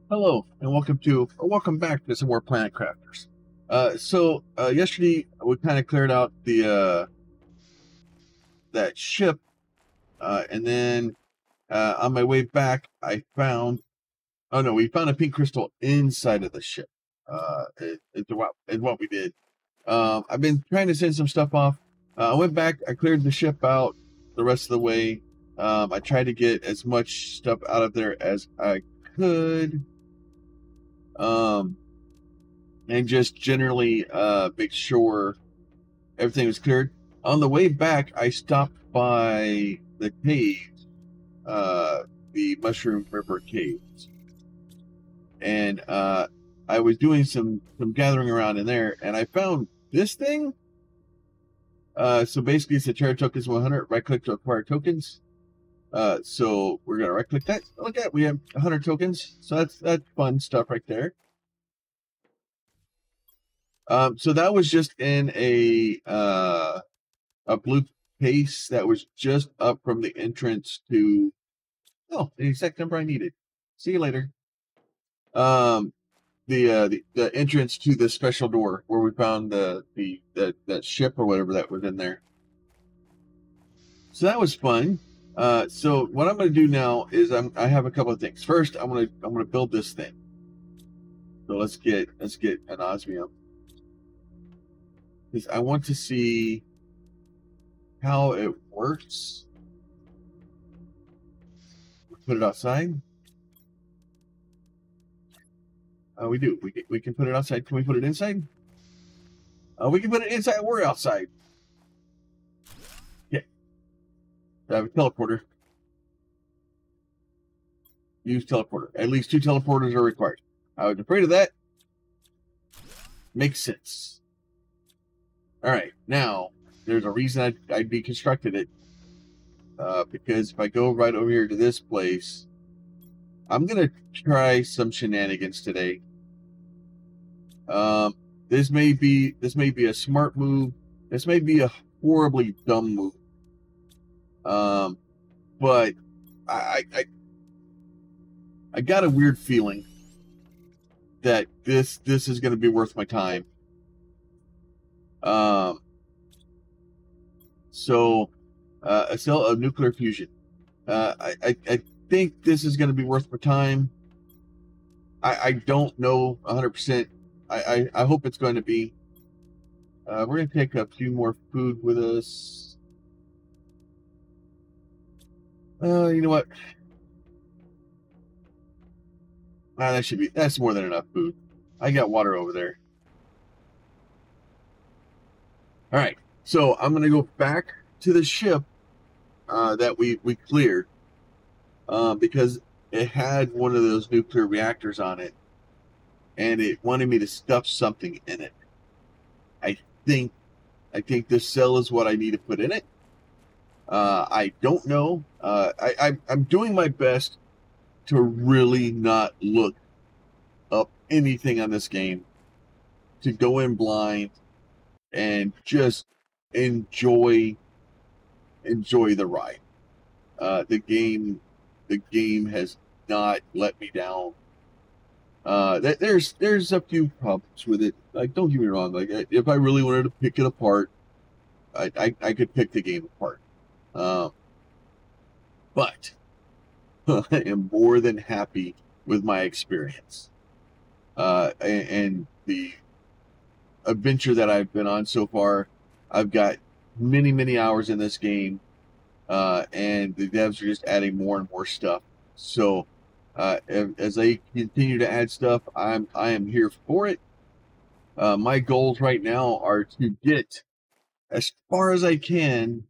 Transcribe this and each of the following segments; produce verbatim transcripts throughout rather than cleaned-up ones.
Hello, and welcome to, or welcome back to some more Planet Crafters. Uh, so uh, yesterday we kind of cleared out the uh, that ship, uh, and then uh, on my way back, I found. Oh no, we found a pink crystal inside of the ship. Uh, it, it's what it's what we did. Um, I've been trying to send some stuff off. Uh, I went back. I cleared the ship out the rest of the way. Um, I tried to get as much stuff out of there as I could. Um, and just generally uh, make sure everything was cleared. On the way back, I stopped by the caves, uh, the Mushroom River caves, and uh, I was doing some some gathering around in there, and I found this thing. Uh, so basically, it's a Terra Tokens one hundred. Right click to acquire tokens. Uh, so we're gonna right click that. Look at, we have one hundred tokens. So that's that's fun stuff right there. Um, so that was just in a uh, a blue case that was just up from the entrance to. Oh, the exact number I needed. See you later. Um, the uh, the, the entrance to the special door where we found the the, the that ship or whatever that was in there. So that was fun. Uh, so what I'm going to do now is I'm I have a couple of things. First, I'm going to I'm going to build this thing. So let's get let's get an osmium. Because I want to see how it works. Put it outside. Uh, we do. We can, we can put it outside. Can we put it inside? Uh, we can put it inside or outside. Okay. I have a teleporter. Use teleporter. At least two teleporters are required. I was afraid of that. Makes sense. All right. Now, there's a reason I, I deconstructed it. Uh, because if I go right over here to this place, I'm going to try some shenanigans today. Um, this may be this may be a smart move. This may be a horribly dumb move. Um, but I I I got a weird feeling that this this is going to be worth my time. Um, so uh, a cell of nuclear fusion. Uh, I, I I think this is going to be worth my time. I I don't know one hundred percent. I, I, I hope it's going to be. Uh, we're going to take a few more food with us. Uh, you know what? Ah, that should be, that's more than enough food. I got water over there. All right, so I'm going to go back to the ship uh, that we, we cleared uh, because it had one of those nuclear reactors on it, and it wanted me to stuff something in it. I think I think this cell is what I need to put in it. Uh, I don't know. Uh, I, I I'm doing my best to really not look up anything on this game, to go in blind and just enjoy enjoy the ride. Uh, the game the game has not let me down. Uh, there's there's a few problems with it. Like, don't get me wrong. Like, if I really wanted to pick it apart, I I, I could pick the game apart. Um, but I am more than happy with my experience. Uh, and, and the adventure that I've been on so far. I've got many many hours in this game, uh, and the devs are just adding more and more stuff. So. Uh, as they continue to add stuff, I'm I am here for it. Uh, my goals right now are to get as far as I can,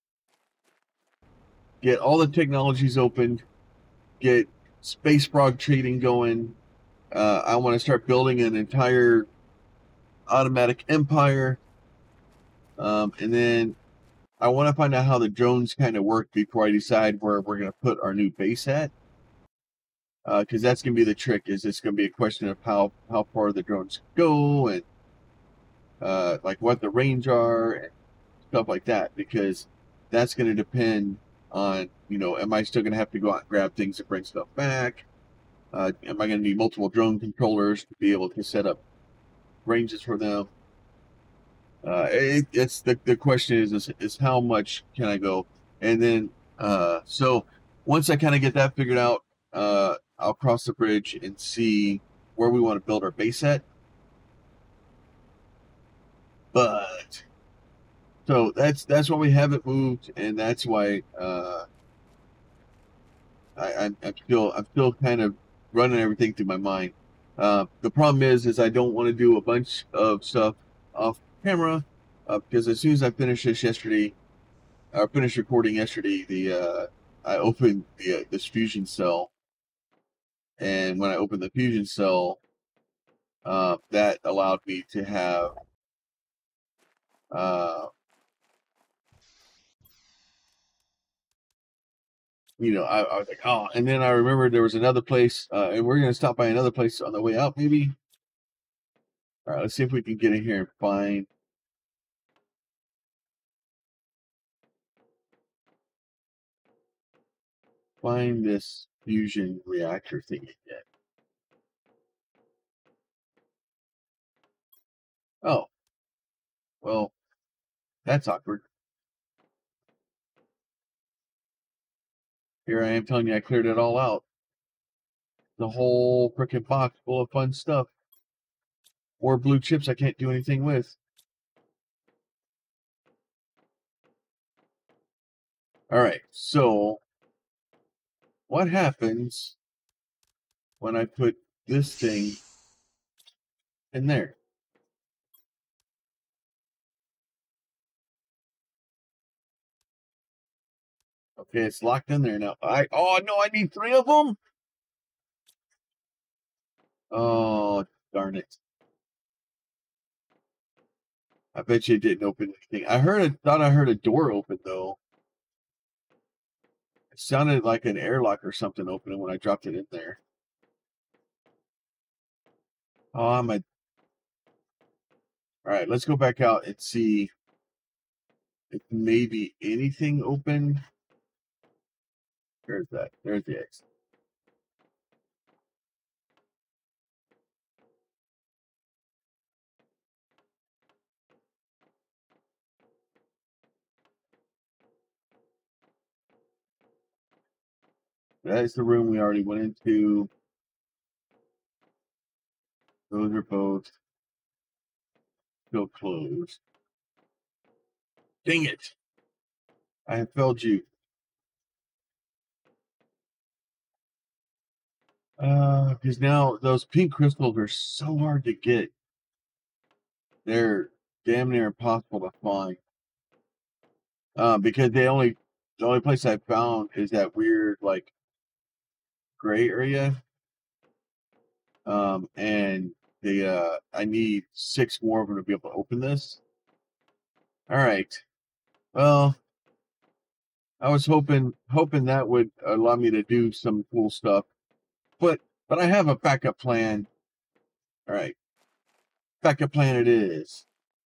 get all the technologies opened, get space frog trading going. Uh, I want to start building an entire automatic empire, um, and then I want to find out how the drones kind of work before I decide where we're going to put our new base at. Because uh, that's going to be the trick. Is it's going to be a question of how how far the drones go and uh, like what the range are and stuff like that. Because that's going to depend on, you know, am I still going to have to go out and grab things and bring stuff back? Uh, am I going to need multiple drone controllers to be able to set up ranges for them? Uh, it, it's the, the question is, is is how much can I go? And then uh, so once I kind of get that figured out, uh, I'll cross the bridge and see where we want to build our base at. But so that's that's why we haven't moved, and that's why uh, I, I'm, I'm still I'm still kind of running everything through my mind. Uh, the problem is is I don't want to do a bunch of stuff off camera uh, because as soon as I finished this yesterday, I finished recording yesterday, the uh, I opened the uh, this fusion cell, and when I opened the fusion cell, uh, that allowed me to have uh, you know, I, I was like, oh, and then I remembered there was another place, uh, and we're gonna stop by another place on the way out, maybe. All right, let's see if we can get in here and find find this fusion reactor thing again. Oh, well, that's awkward. Here I am telling you I cleared it all out. The whole frickin' box full of fun stuff. Or blue chips I can't do anything with. Alright, so what happens when I put this thing in there? Okay, it's locked in there now. I oh no, I need three of them. Oh darn it! I bet you it didn't open anything. I heard it. Thought I heard a door open though. It sounded like an airlock or something opening when I dropped it in there. Oh, I'm a. All right, let's go back out and see if maybe anything opened. There's that. There's the exit. That is the room we already went into. Those are both still closed. Dang it! I have failed you. Uh, because now those pink crystals are so hard to get. They're damn near impossible to find. Uh, because they only the only place I found is that weird like gray area. Um, and the uh, I need six more of them to be able to open this. All right. Well, I was hoping hoping that would allow me to do some cool stuff, but but I have a backup plan. All right, backup plan it is.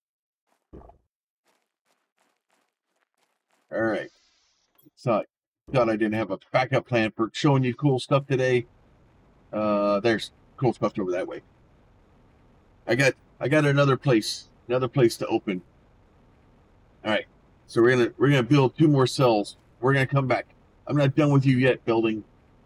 All right. So thought I didn't have a backup plan for showing you cool stuff today. Uh, there's cool stuff over that way. I got I got another place, another place to open. All right, so we're gonna we're gonna build two more cells. We're gonna come back. I'm not done with you yet building.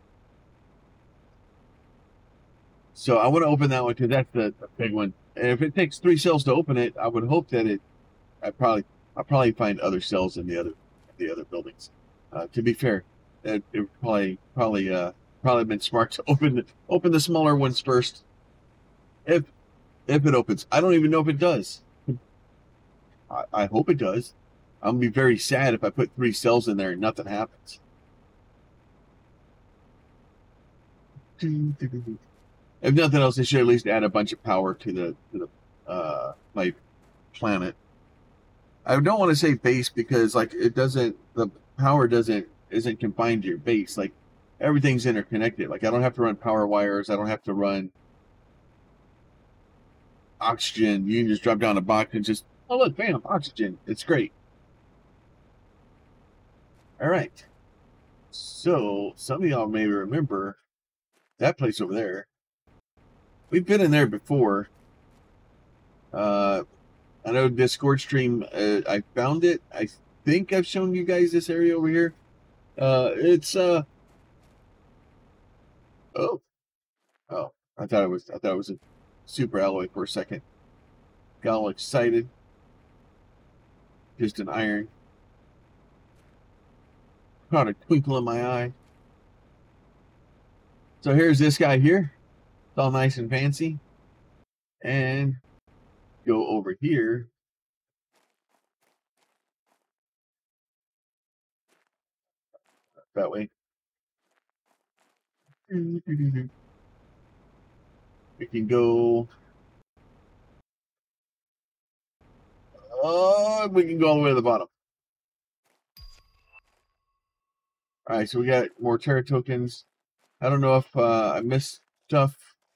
So I want to open that one because that's the, the big one. And if it takes three cells to open it, I would hope that it. I probably I'll probably find other cells in the other the other buildings. Uh, to be fair, it, it probably probably uh probably been smart to open the, open the smaller ones first. If if it opens, I don't even know if it does. I, I hope it does. I'm gonna be very sad if I put three cells in there and nothing happens. If nothing else, they should at least add a bunch of power to the to the uh, my planet. I don't want to say base because like it doesn't the power doesn't isn't confined to your base. Like everything's interconnected. Like I don't have to run power wires. I don't have to run oxygen. You can just drop down a box and just oh look, bam, oxygen. It's great. All right. So some of y'all may remember that place over there. We've been in there before. Uh, I know Discord stream, uh, I found it. I think I've shown you guys this area over here. Uh, it's, uh, oh, oh, I thought it was, I thought it was a super alloy for a second. Got all excited. Just an iron. Caught a twinkle in my eye. So here's this guy here. It's all nice and fancy. And go over here. That way. We can go. Oh, we can go all the way to the bottom. All right, so we got more Terra tokens. I don't know if uh, I missed stuff.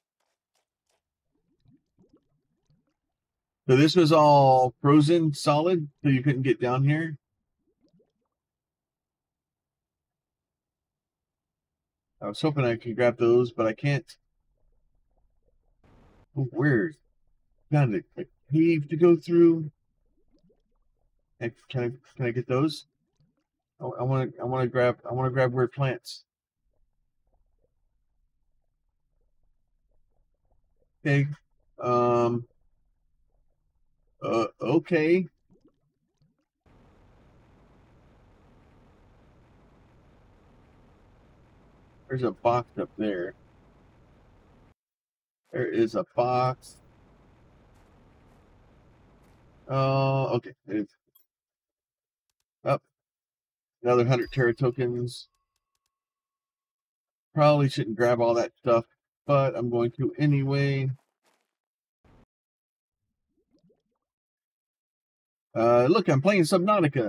So this was all frozen solid, so you couldn't get down here. I was hoping I could grab those, but I can't. Oh, weird. Found a, a cave to go through. Can I can I get those? Oh, I want to I want to grab I want to grab weird plants. Okay. Um. Uh. Okay. There's a box up there. There is a box. Oh, uh, okay. It's up. Oh, another hundred Terra tokens. Probably shouldn't grab all that stuff, but I'm going to anyway. Uh, look, I'm playing Subnautica.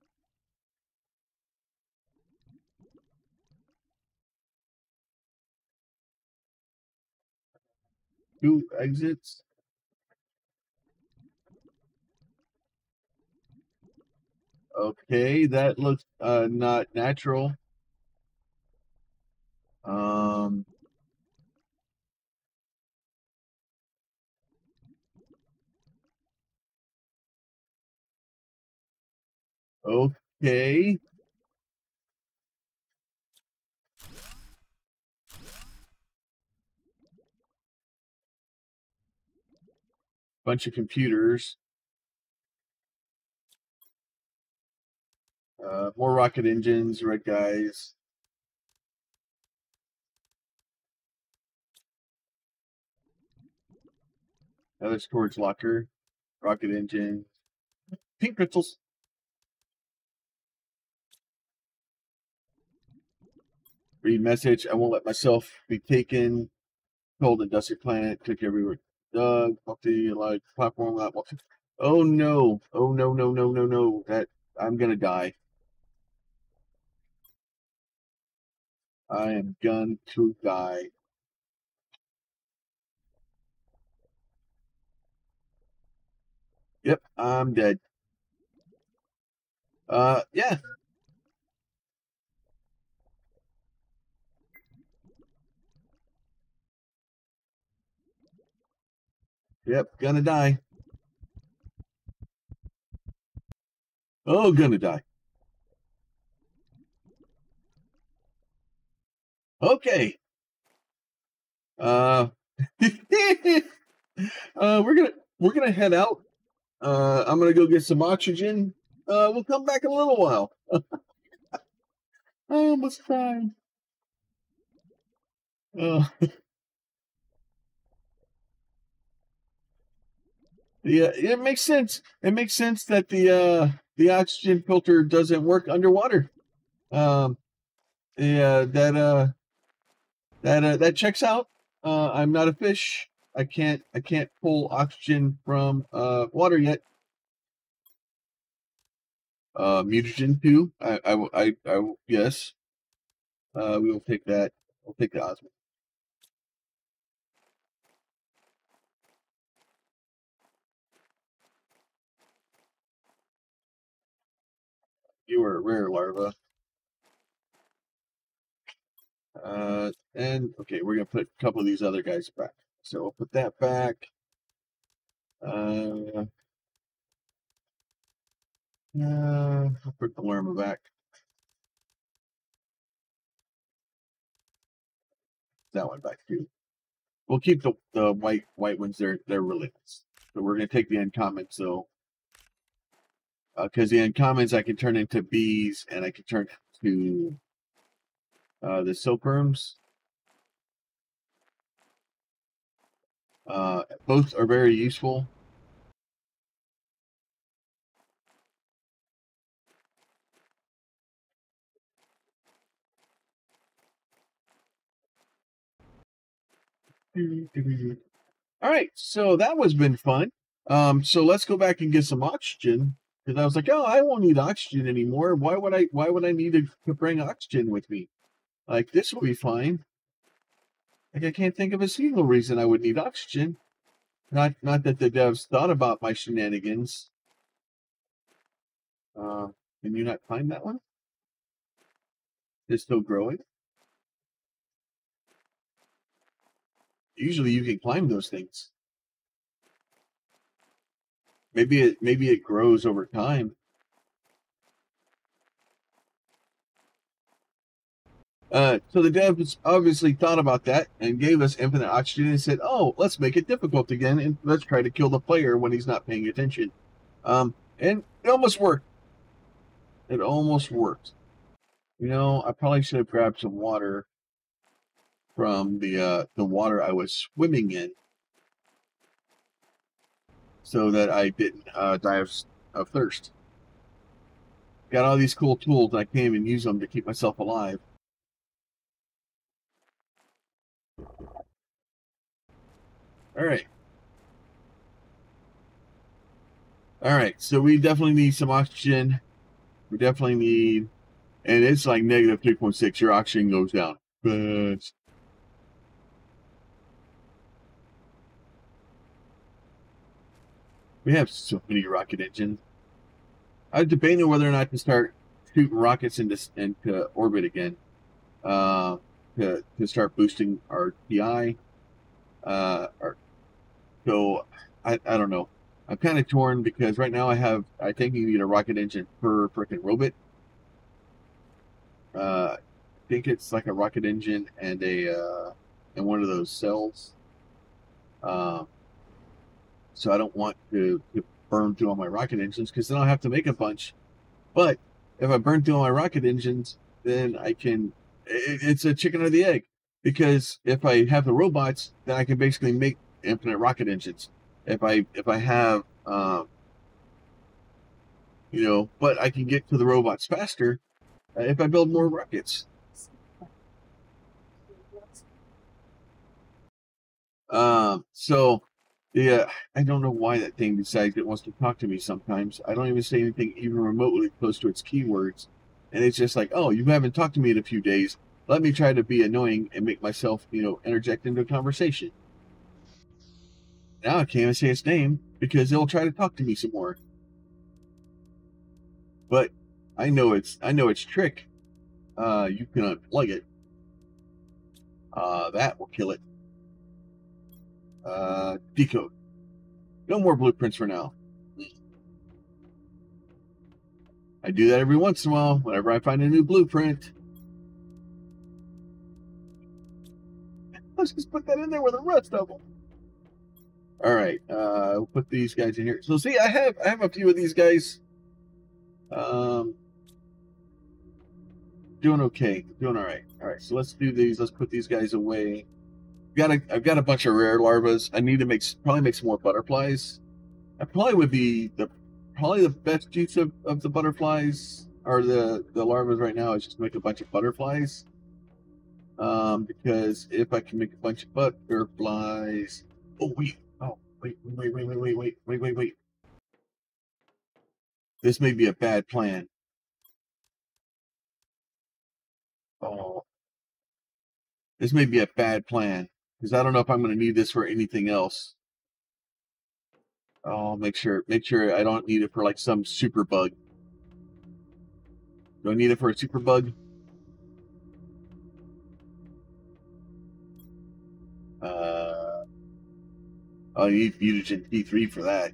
Two exits. Okay, that looks uh, not natural. Um, okay. Bunch of computers. Uh, more rocket engines, red guys. Another storage locker, rocket engine, pink crystals. Read message. I won't let myself be taken. Cold and dusty planet. Took everywhere. Doug, multi like platform. Multi. Oh no! Oh no! No! No! No! No! That I'm gonna die. I am going to die. Yep, I'm dead. Uh, yeah. Yep, gonna die. Oh, gonna die. Okay. Uh, uh, we're gonna we're gonna head out. Uh, I'm gonna go get some oxygen. Uh, we'll come back in a little while. I almost cried. Uh, yeah, it makes sense. It makes sense that the uh the oxygen filter doesn't work underwater. Um, yeah, that uh that uh, that checks out. Uh, I'm not a fish. I can't I can't pull oxygen from uh water yet. Uh, mutagen two. I I I, I yes. Uh, we will take that. We'll take the osmo. You are a rare larva. Uh, and okay, we're gonna put a couple of these other guys back. So we'll put that back. Uh, uh, I'll put the llama back. That one back too. We'll keep the the white white ones there. They're really nice. So we're gonna take the uncommons though, because uh, the uncommons I can turn into bees and I can turn to uh, the silkworms. Uh, both are very useful. All right, so that was been fun. Um, so let's go back and get some oxygen because I was like, oh, I won't need oxygen anymore. Why would I? Why would I need to, to bring oxygen with me? Like this will be fine. Like I can't think of a single reason I would need oxygen. Not not that the devs thought about my shenanigans. Uh, can you not find that one? It's still growing. Usually you can climb those things. Maybe it maybe it grows over time. Uh, so the devs obviously thought about that and gave us infinite oxygen and said, "Oh, let's make it difficult again and let's try to kill the player when he's not paying attention." Um, and it almost worked. It almost worked. You know, I probably should have grabbed some water from the uh, the water I was swimming in, so that I didn't uh, die of, of thirst. Got all these cool tools, and I can't even use them to keep myself alive. All right. All right, so we definitely need some oxygen. We definitely need, and it's like negative three point six. Your oxygen goes down. But we have so many rocket engines. I was debating whether or not to start shooting rockets into into orbit again, uh, to to start boosting our T I. Uh, our, so I I don't know. I'm kind of torn because right now I have I think you need a rocket engine per freaking robot. Uh, I think it's like a rocket engine and a uh, and one of those cells. Uh, so I don't want to, to burn through all my rocket engines because then I'll have to make a bunch. But if I burn through all my rocket engines, then I can. It, it's a chicken or the egg because if I have the robots, then I can basically make infinite rocket engines. If I if I have um, you know, but I can get to the robots faster if I build more rockets. Um, so yeah, I don't know why that thing decides it wants to talk to me sometimes. I don't even say anything even remotely close to its keywords. And it's just like, oh, you haven't talked to me in a few days. Let me try to be annoying and make myself, you know, interject into a conversation. Now I can't even say its name because it'll try to talk to me some more. But I know it's I know its trick. Uh, you can unplug it. Uh, that will kill it. Uh, decode. No more blueprints for now. I do that every once in a while whenever I find a new blueprint. Let's just put that in there with the rest of them. All right, uh, we'll put these guys in here. So see, I have I have a few of these guys. Um, doing okay, doing all right. All right, so let's do these. Let's put these guys away. Got a, I've got a bunch of rare larvas. I need to make probably make some more butterflies. I probably would be the probably the best use of, of the butterflies or the the larvas right now is just make a bunch of butterflies. Um, because if I can make a bunch of butterflies, oh wait, oh wait, wait, wait, wait, wait, wait, wait, wait, wait. This may be a bad plan. Oh, this may be a bad plan because I don't know if I'm going to need this for anything else. Oh, make sure, make sure I don't need it for like some super bug. Do I need it for a super bug? Oh, you need mutagen T three for that.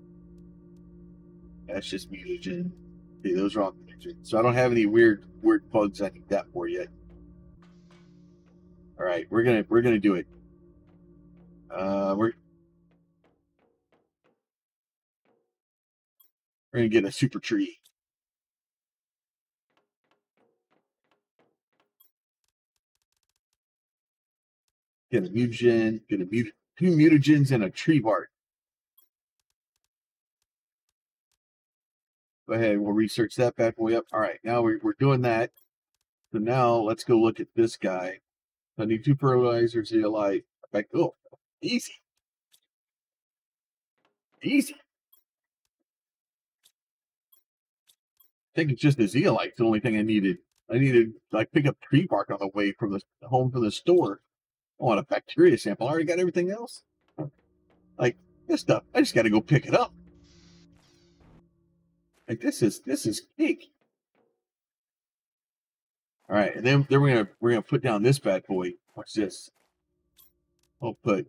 That's just mutagen. See, those are all mutagen. So I don't have any weird weird bugs I need that for yet. All right, we're gonna we're gonna do it. Uh, we're we're gonna get a super tree. Get a mutagen. Get a mut two mutagens and a tree bark. Go ahead. We'll research that bad boy up. All right, now we're we're doing that. So now let's go look at this guy. I need two fertilizers, zeolite. Back. Oh, easy. Easy. I think it's just the zeolite. The only thing I needed. I needed like pick up tree bark on the way from the home from the store. I want a bacteria sample. I already got everything else. Like this stuff, I just got to go pick it up. Like this is this is cake. All right, and then then we're gonna we're gonna put down this bad boy. Watch this. I'll put.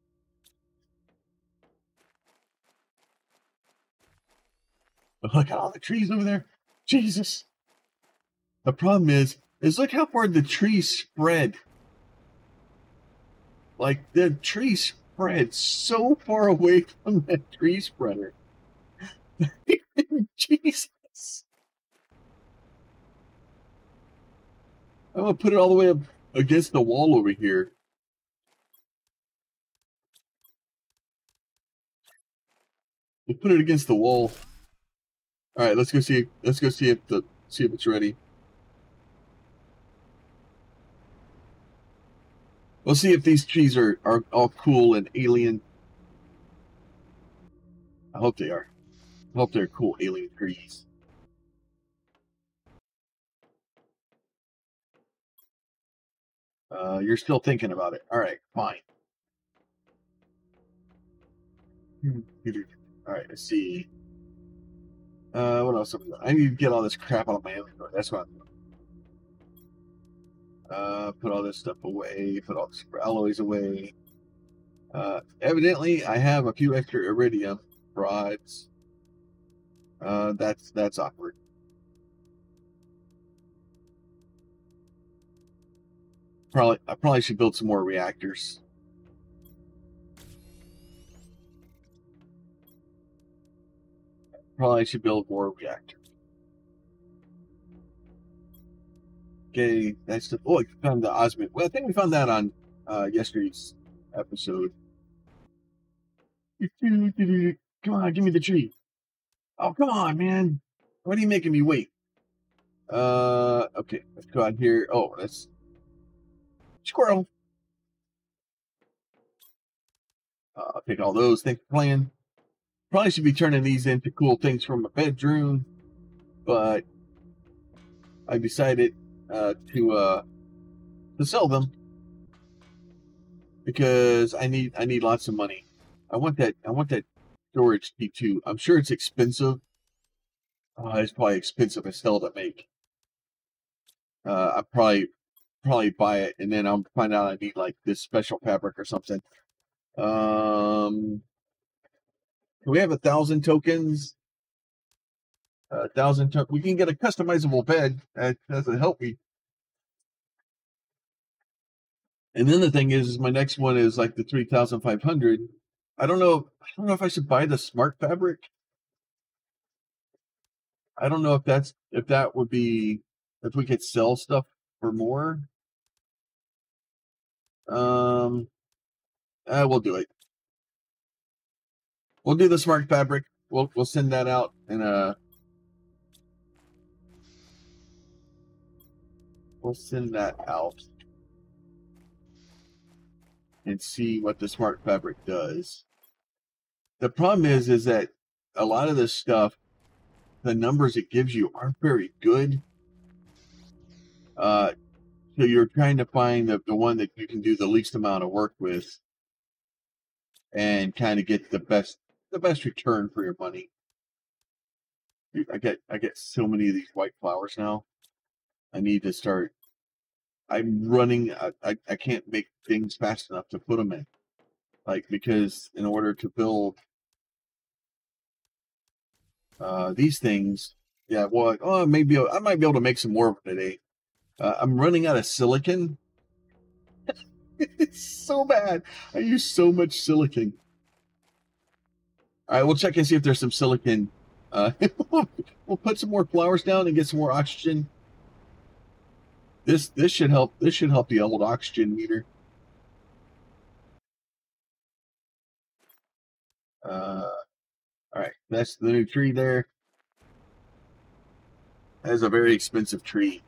Look at all the trees over there. Jesus. The problem is, is look how far the trees spread. Like the tree spread so far away from that tree spreader. Jesus. I'm gonna put it all the way up against the wall over here. We'll put it against the wall. All right, let's go see. Let's go see if the see if it's ready. We'll see if these trees are are all cool and alien. I hope they are. I hope they're cool alien trees. Uh, you're still thinking about it. All right, fine. All right, let's see. Uh, what else? I need to get all this crap out of my inventory. That's what I'm doing. Uh, put all this stuff away. Put all the super alloys away. Uh, evidently, I have a few extra iridium rods. Uh, that's that's awkward. Probably, I probably should build some more reactors. Probably should build more reactors. Okay, that's the. Oh, I found the osmate. Well, I think we found that on uh, yesterday's episode. Come on, give me the tree. Oh, come on, man. What are you making me wait? Uh, okay, let's go out here. Oh, that's squirrel. Uh, I'll take all those. Thanks for playing. Probably should be turning these into cool things from a bedroom, but I decided uh, to uh, to sell them because I need I need lots of money. I want that I want that storage T two. I'm sure it's expensive. Uh, it's probably expensive as hell to make. Uh, I probably probably buy it and then I'll find out I need like this special fabric or something. Um, we have a thousand tokens. A thousand tokens. We can get a customizable bed. That doesn't help me. And then the thing is, is my next one is like the three thousand five hundred. I don't know. I don't know if I should buy the smart fabric. I don't know if that's if that would be if we could sell stuff for more. Um, uh, we'll do it. We'll do the smart fabric. We'll we'll send that out and uh, we'll send that out and see what the smart fabric does. The problem is, is that a lot of this stuff, the numbers it gives you aren't very good. Uh, so you're trying to find the, the one that you can do the least amount of work with and kind of get the best the best return for your money. I get I get so many of these white flowers now. I need to start. I'm running. I, I, I can't make things fast enough to put them in. Like, because in order to build uh, these things, yeah, well, oh, maybe I might be able to make some more of them today. Uh, I'm running out of silicon. It's so bad. I use so much silicon. All right, we'll check and see if there's some silicon. Uh, we'll put some more flowers down and get some more oxygen. This this should help. This should help the old oxygen meter. Uh, all right, that's the new tree there. That is a very expensive tree.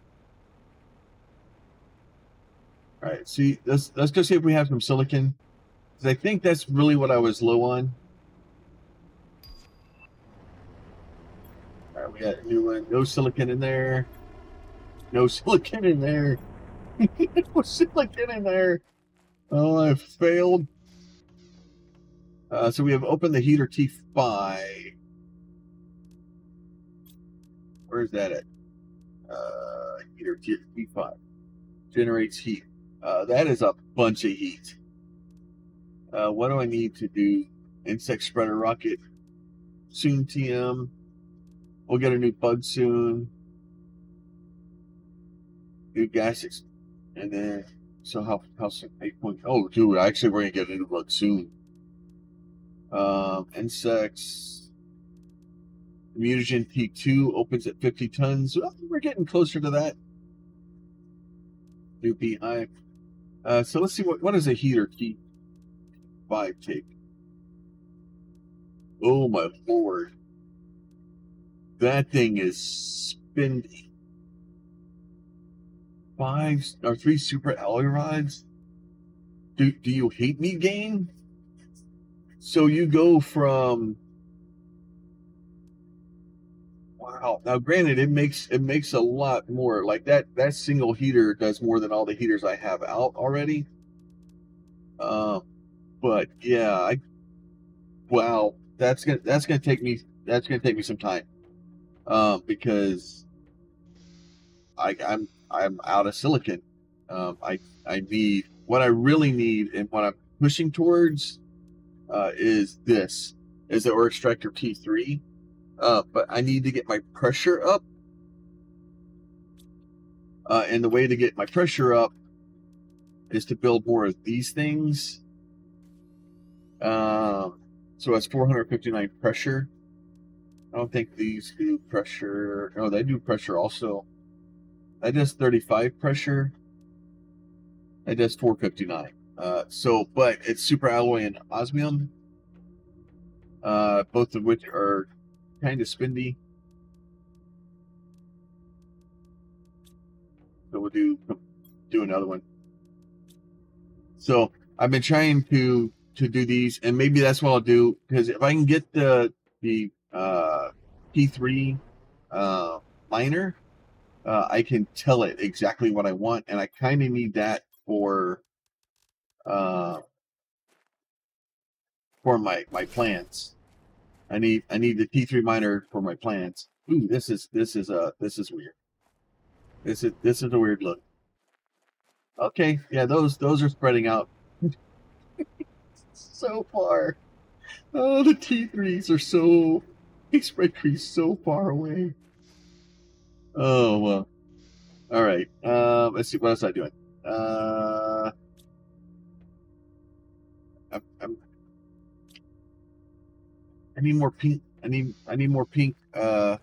All right, see, let's let's go see if we have some silicon, because I think that's really what I was low on. All right, we got a new one. No silicon in there. No silicon in there. No silicon in there. Oh, I failed. Uh, so we have opened the heater T five. Where's that at? Uh, heater T five. Generates heat. Uh, that is a bunch of heat. Uh, what do I need to do? Insect spreader rocket. Soon T M. We'll get a new bug soon. New gases. And then, so how, how soon? eight point, oh, dude, actually, we're going to get a new bug soon. Um, insects. Mutagen T two opens at fifty tons. Well, we're getting closer to that. New beehive. Uh, so let's see what what does a heater T five take. Oh my lord, that thing is spindly. Five or three super alloy rods. Do do you hate me, game? So you go from, wow. Now, granted, it makes it makes a lot more. Like that that single heater does more than all the heaters I have out already. Uh, but yeah, I wow, that's gonna that's gonna take me that's gonna take me some time, um, because I I'm I'm out of silicon. Um, I I need what I really need and what I'm pushing towards uh, is this is the ore extractor T three. Uh, but I need to get my pressure up. Uh, and the way to get my pressure up is to build more of these things. Um, so that's four hundred fifty-nine pressure. I don't think these do pressure. No, they do pressure also. That does thirty-five pressure. That does four fifty-nine. Uh, so, but it's super alloy and osmium. Uh, both of which are kind of spindy. So we'll do do another one. So I've been trying to to do these, and maybe that's what I'll do, because if I can get the the uh, T three uh, miner, uh, I can tell it exactly what I want, and I kind of need that for uh, for my my plants. I need I need the T three miner for my plants. Ooh, this is this is uh this is weird. This is this is a weird look. Okay, yeah, those those are spreading out so far. Oh, the T threes are so they spread trees so far away. Oh well. All right. Um, let's see what else I'm doing. Uh, I'm, I'm I need more pink. I need I need more pink. Uh,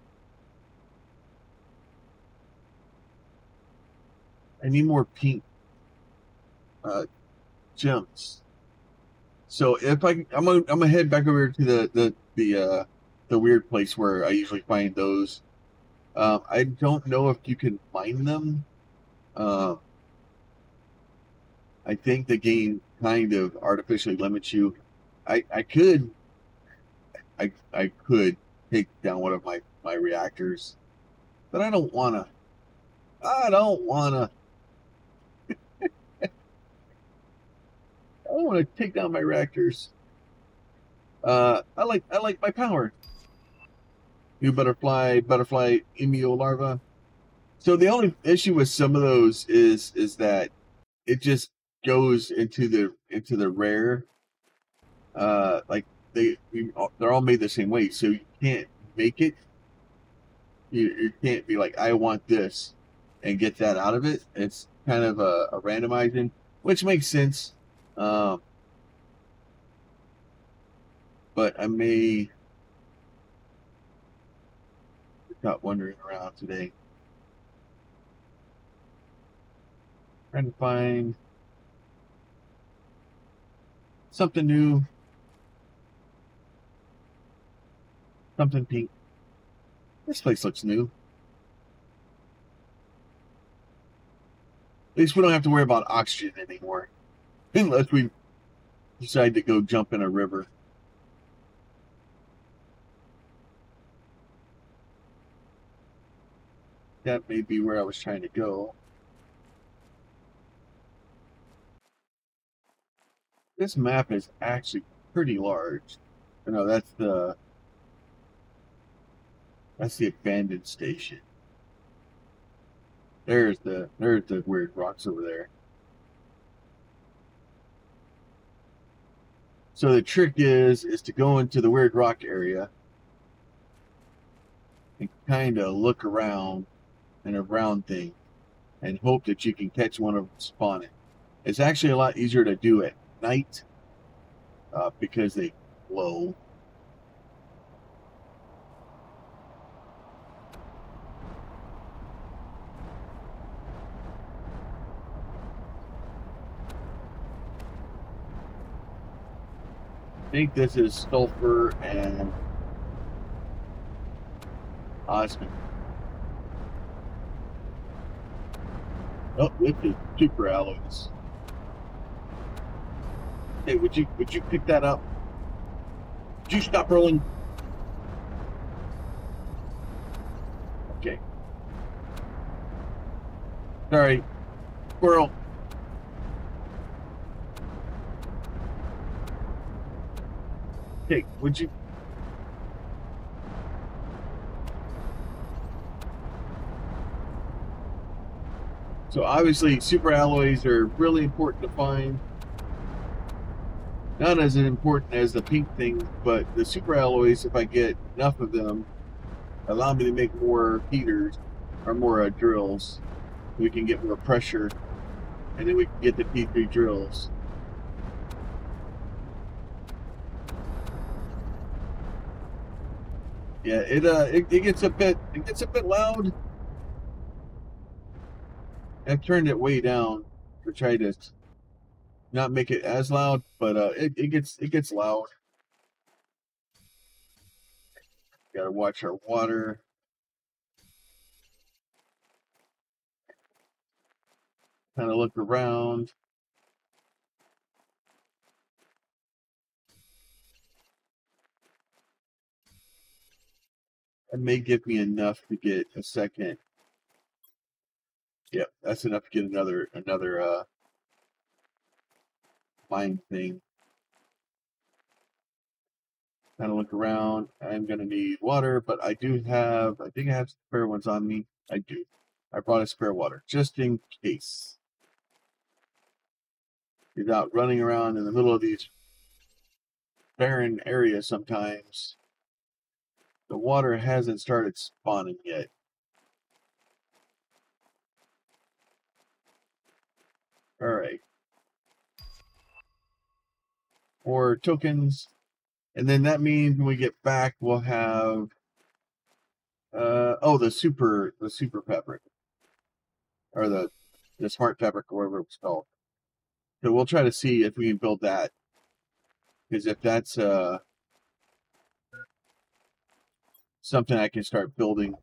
I need more pink uh, gems. So if I I'm gonna I'm gonna head back over to the the the uh, the weird place where I usually find those. Um, I don't know if you can mine them. Uh, I think the game kind of artificially limits you. I I could. I, I could take down one of my, my reactors, but I don't want to. I don't want to. I don't want to take down my reactors. Uh, I like I like my power. New butterfly, butterfly emio larva. So the only issue with some of those is is that it just goes into the into the rare uh, like they they're all made the same way, so you can't make it. You, you can't be like, I want this and get that out of it. It's kind of a, a randomizing, which makes sense. Um, but I may got wandering around today, trying to find something new, something pink. This place looks new. At least we don't have to worry about oxygen anymore, unless we decide to go jump in a river. That may be where I was trying to go. This map is actually pretty large. You know, that's the that's the abandoned station. There's the there's the weird rocks over there. So the trick is is to go into the weird rock area and kind of look around and around things and hope that you can catch one of them spawning. It's actually a lot easier to do at night uh, because they glow. I think this is sulfur and osmium. Oh, with the super alloys. Hey, would you would you pick that up? Would you stop rolling? Okay. Sorry, squirrel. Okay, would you? So obviously, super alloys are really important to find. Not as important as the pink thing, but the super alloys, if I get enough of them, allow me to make more heaters or more uh, drills. We can get more pressure, and then we can get the P three drills. Yeah, it uh, it, it gets a bit, it gets a bit loud. I've turned it way down to try to not make it as loud, but uh, it, it gets it gets loud. Gotta watch our water. Kind of look around. It may give me enough to get a second. Yep, that's enough to get another another uh mine thing. Kind of look around. I'm gonna need water, but I do have. I think I have spare ones on me. I do. I brought a spare water just in case. Without running around in the middle of these barren areas, sometimes the water hasn't started spawning yet. All right. Or tokens, and then that means when we get back, we'll have uh oh the super the super fabric or the the smart fabric or whatever it's called. So we'll try to see if we can build that, because if that's uh something I can start building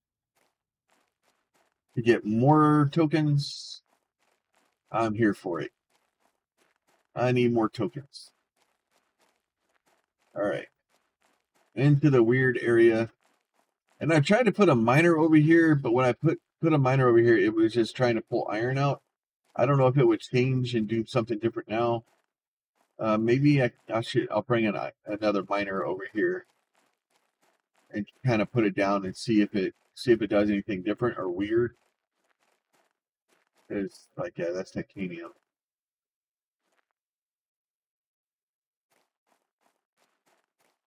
to get more tokens, I'm here for it. I need more tokens. All right, into the weird area. And I tried to put a miner over here, but when I put put a miner over here, it was just trying to pull iron out. I don't know if it would change and do something different now. Uh, maybe I, I should. I'll bring an, another miner over here and kind of put it down and see if it see if it does anything different or weird. It's like, yeah, that's titanium.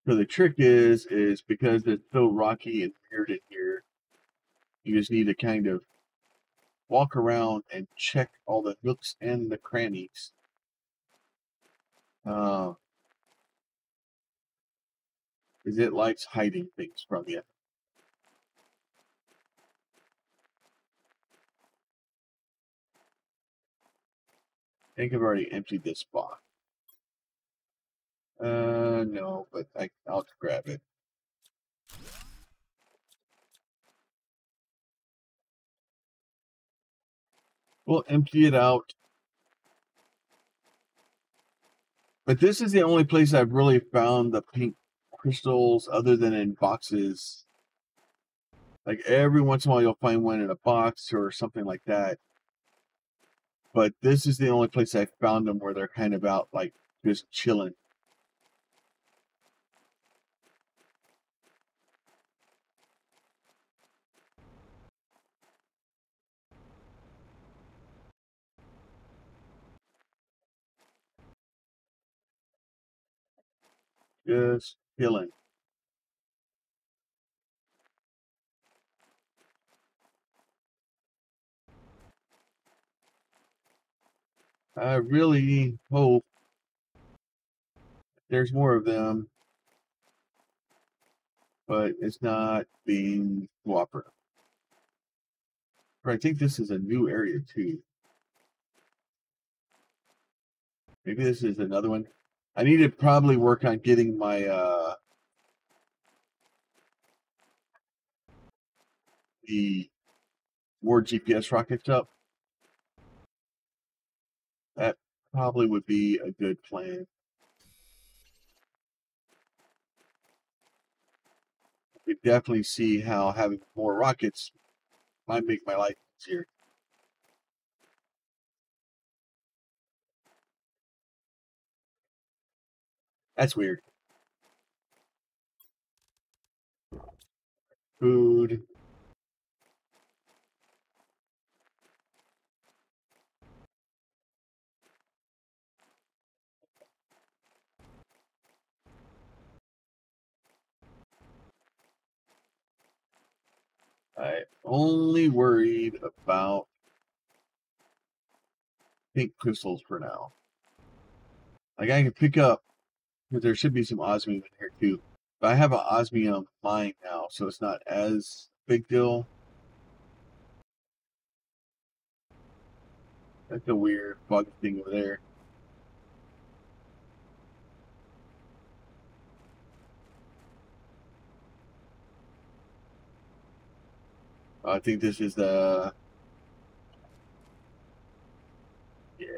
So the trick is, is because it's so rocky and weird in here, you just need to kind of walk around and check all the nooks and the crannies. Uh, because it likes hiding things from you. I think I've already emptied this box. Uh, no, but I, I'll grab it. We'll empty it out. But this is the only place I've really found the pink crystals other than in boxes. Like every once in a while you'll find one in a box or something like that. But this is the only place I found them where they're kind of out, like just chilling. Just chilling. I really hope there's more of them, but it's not being cooperative. But I think this is a new area too. Maybe this is another one. I need to probably work on getting my uh, the more G P S rockets up. That probably would be a good plan. You definitely see how having more rockets might make my life easier. That's weird. Food. I'm only worried about pink crystals for now. Like I can pick up, because there should be some osmium in here too. But I have an osmium mine now, so it's not as big deal. That's a weird bug thing over there. I think this is the... Yeah.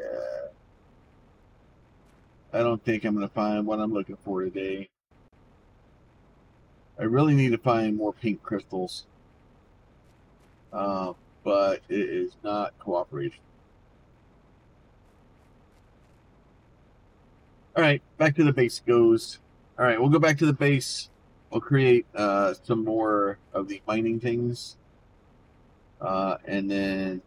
I don't think I'm going to find what I'm looking for today. I really need to find more pink crystals. Um, but it is not cooperating. Alright, back to the base goes. Alright, we'll go back to the base. We'll create uh, some more of the mining things. Uh, and then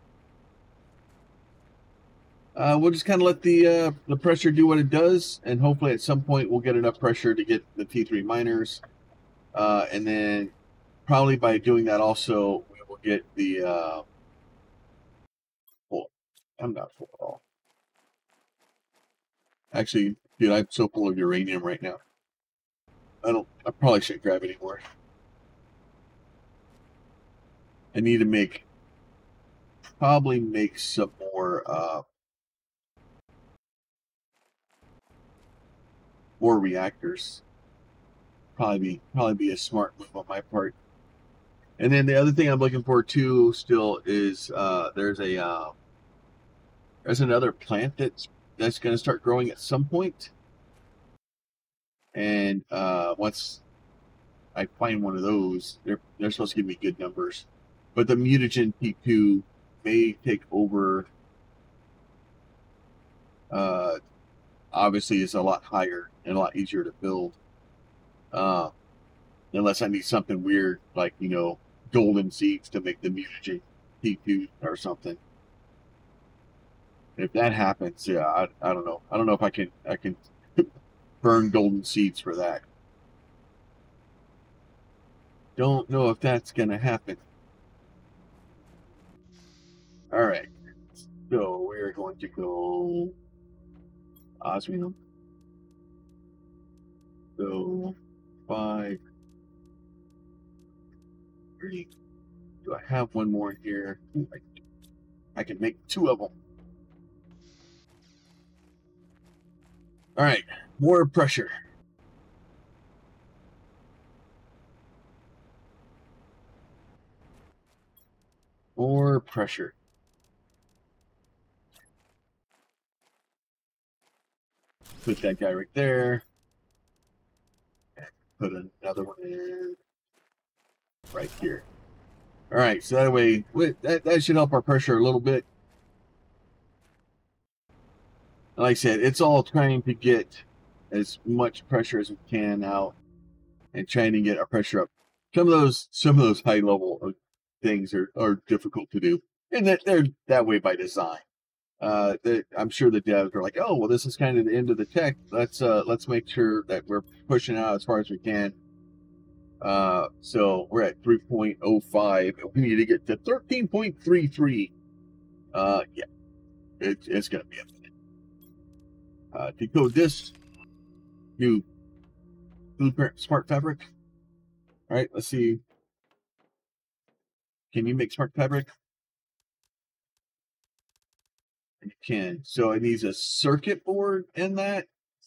uh, we'll just kind of let the uh, the pressure do what it does, and hopefully at some point we'll get enough pressure to get the T three miners. Uh, and then probably by doing that also, we will get the... Uh, well, I'm not full at all. Actually, dude, I'm so full of uranium right now. I don't... I probably shouldn't grab any more. I need to make... Probably make some more... Uh, more reactors. Probably be probably be a smart move on my part. And then the other thing I'm looking for too still is uh, there's a uh, there's another plant that's that's going to start growing at some point. And uh, once I find one of those, they're they're supposed to give me good numbers. But the mutagen P two may take over. Uh, obviously, it's a lot higher and a lot easier to build. Uh, unless I need something weird like, you know, golden seeds to make the mutagen P two or something. If that happens, yeah, I, I don't know. I don't know if I can I can burn golden seeds for that. don't know if that's going to happen. All right. So we're going to go osmium. So five, three. Do I have one more here? I, I can make two of them. All right, more pressure. More pressure. Put that guy right there. Put another one in right here. All right, so that way, that, that should help our pressure a little bit. Like I said, it's all trying to get as much pressure as we can out and trying to get our pressure up. Some of those, some of those high level things are, are difficult to do, and that they're that way by design. Uh, that I'm sure the devs are like, oh, well, this is kind of the end of the tech. Let's uh, let's make sure that we're pushing out as far as we can. Uh, so we're at three point oh five, and we need to get to thirteen point three three. Uh, yeah, it, it's going to be a minute. Uh, decode this new Blueprint Smart Fabric. All right, let's see. Can you make Smart Fabric? You can. So it needs a circuit board in that.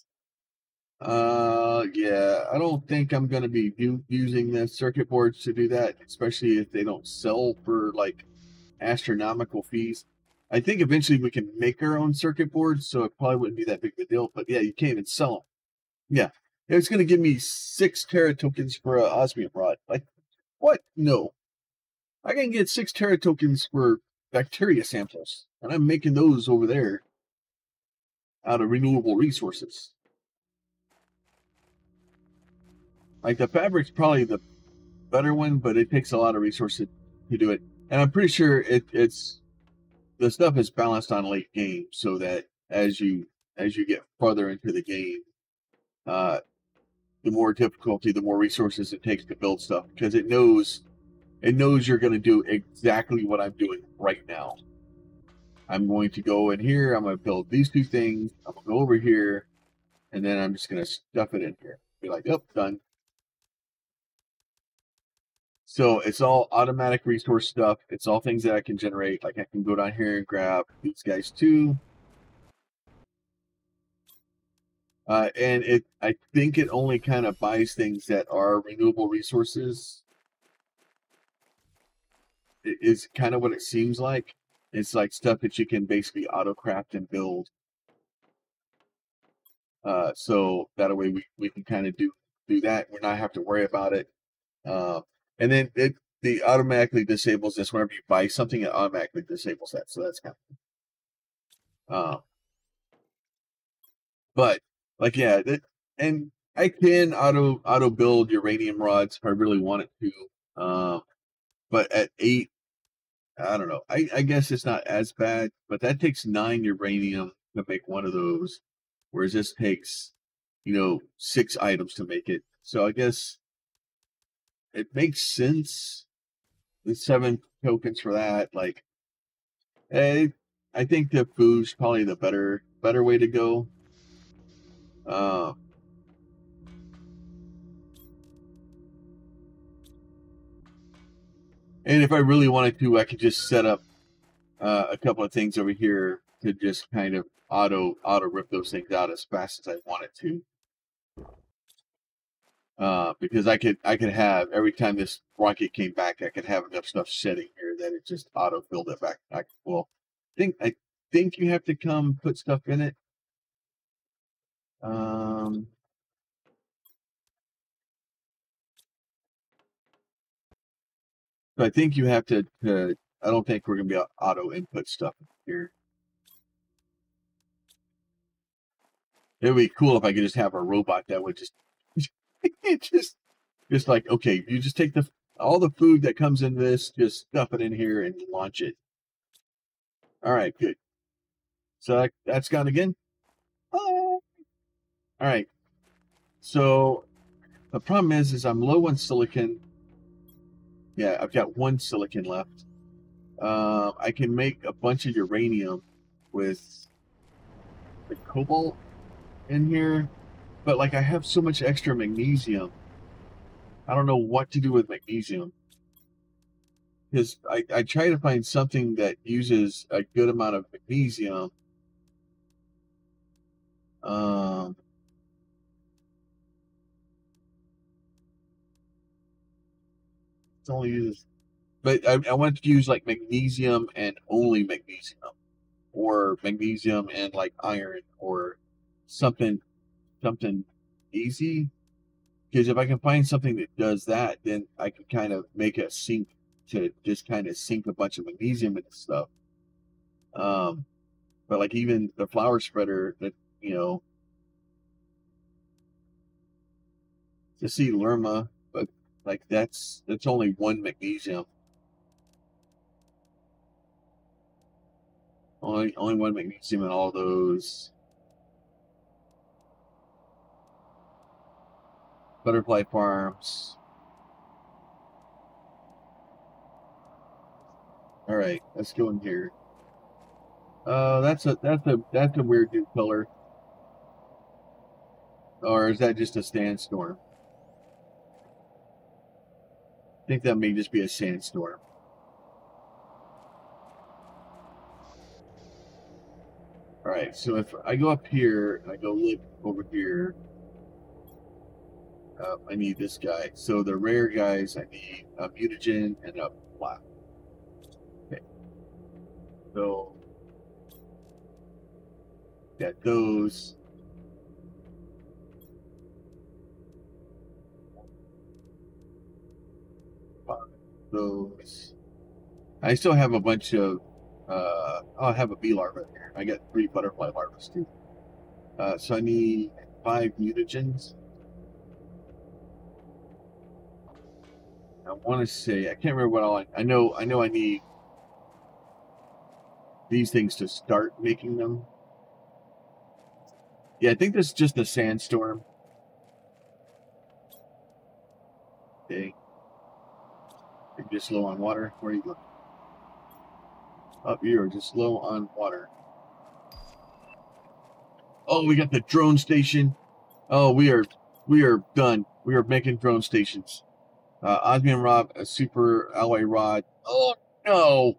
Uh, yeah, I don't think I'm going to be using the circuit boards to do that, especially if they don't sell for like astronomical fees. I think eventually we can make our own circuit boards, so it probably wouldn't be that big of a deal. But yeah, you can't even sell them. Yeah, it's going to give me six Terra tokens for an osmium rod. Like, what? No, I can get six Terra tokens for bacteria samples, and I'm making those over there out of renewable resources. Like, the fabric's probably the better one, but it takes a lot of resources to do it. And I'm pretty sure it, it's the stuff is balanced on late game, so that as you as you get further into the game, uh, the more difficulty, the more resources it takes to build stuff, because it knows it knows you're going to do exactly what I'm doing right now. I'm going to go in here. I'm going to build these two things. I'm going to go over here, and then I'm just going to stuff it in here. Be like, oh, done. So it's all automatic resource stuff. It's all things that I can generate. Like, I can go down here and grab these guys too. Uh, and it, I think it only kind of buys things that are renewable resources. It is kind of what it seems like. It's like stuff that you can basically auto craft and build. Uh, so that way we, we can kind of do, do that. We're not have to worry about it. Uh, and then it the automatically disables this whenever you buy something. It automatically disables that. So that's kind of, uh, but like, yeah, that, and I can auto auto build uranium rods if I really wanted to. Um, but at eight, I don't know. I, I guess it's not as bad, but that takes nine uranium to make one of those, whereas this takes, you know, six items to make it. So I guess it makes sense. The seven tokens for that, like, hey, I think the food's probably the better better way to go. Uh, and if I really wanted to, I could just set up uh, a couple of things over here to just kind of auto auto rip those things out as fast as I wanted to. Uh, because I could I could have every time this rocket came back, I could have enough stuff sitting here that it just auto filled it back. I, well, I think I think you have to come put stuff in it. Um, so I think you have to, to. I don't think we're gonna be able to auto input stuff here. It would be cool if I could just have a robot that would just. just just like, okay, you just take the all the food that comes in this, just stuff it in here and launch it. All right, good. So that, that's gone again. Oh. All right. So the problem is, is I'm low on silicon. Yeah, I've got one silicon left. Uh, I can make a bunch of uranium with the cobalt in here, but like I have so much extra magnesium. I don't know what to do with magnesium. Because I, I try to find something that uses a good amount of magnesium. Um, it's only uses, but I, I wanted to use like magnesium and only magnesium, or magnesium and like iron, or something, something easy. Because if I can find something that does that, then I can kind of make a sink to just kind of sink a bunch of magnesium into stuff. Um, but like even the flower spreader that, you know, to see Lerma, but like that's that's only one magnesium. Only only one magnesium in all those. Butterfly Farms. All right, let's go in here. Uh, that's a that's a that's a weird new color. Or is that just a sandstorm? I think that may just be a sandstorm. All right, so if I go up here and I go look over here, uh, I need this guy. So the rare guys, I need a mutagen and a black. Okay. So got those. Those. I still have a bunch of. Uh, oh, I have a bee larva in here. I got three butterfly larvas too. Uh, so I need five mutagens. I want to say I can't remember what all I, I know. I know I need these things to start making them. Yeah, I think this is just a sandstorm. Okay. You're just low on water. Where are you going? Up here, just low on water. Oh, we got the drone station. Oh, we are we are done. We are making drone stations. Uh, Osmium Rod, a super alloy rod. Oh no!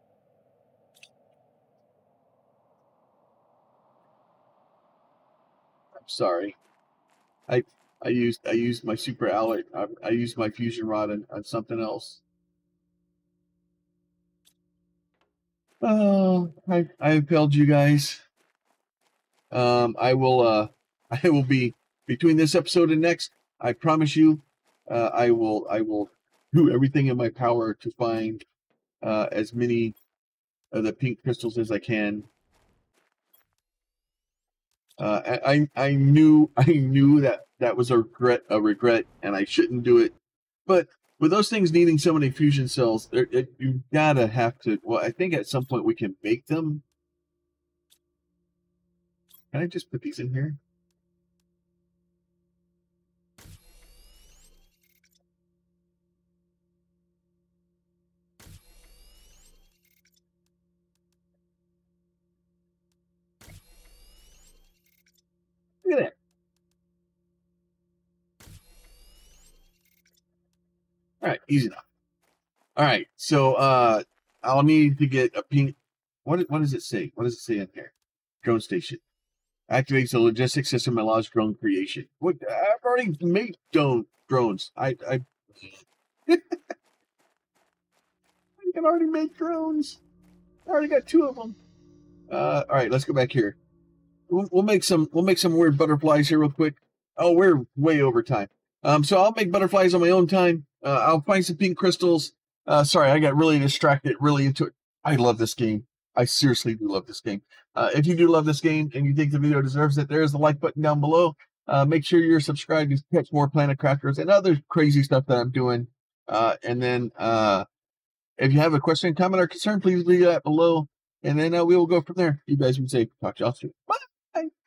I'm sorry. I I used I used my super alloy. I, I used my fusion rod on, on something else. Oh, I I failed you guys. Um, I will uh I will be between this episode and next. I promise you, uh, I will I will do everything in my power to find uh, as many of the pink crystals as I can. Uh, I I knew I knew that that was a regret a regret, and I shouldn't do it. But with those things needing so many fusion cells, it, you gotta have to. Well, I think at some point we can make them. Can I just put these in here? Look at that. All right, easy enough. All right, so uh, I'll need to get a pink. What what does it say? What does it say in here? Drone station activates the logistics system and allows drone creation. What? I've already made drone drones. I I. I can already make drones. I already got two of them. Uh, all right, let's go back here. We'll, we'll make some. We'll make some weird butterflies here real quick. Oh, we're way over time. Um, so I'll make butterflies on my own time. Uh, I'll find some pink crystals. Uh, sorry, I got really distracted, really into it. I love this game. I seriously do love this game. Uh, if you do love this game and you think the video deserves it, there's the like button down below. Uh, make sure you're subscribed to catch more Planet Crafters and other crazy stuff that I'm doing. Uh, and then uh, if you have a question, comment, or concern, please leave that below. And then uh, we will go from there. You guys be safe. Talk to y'all soon. Bye.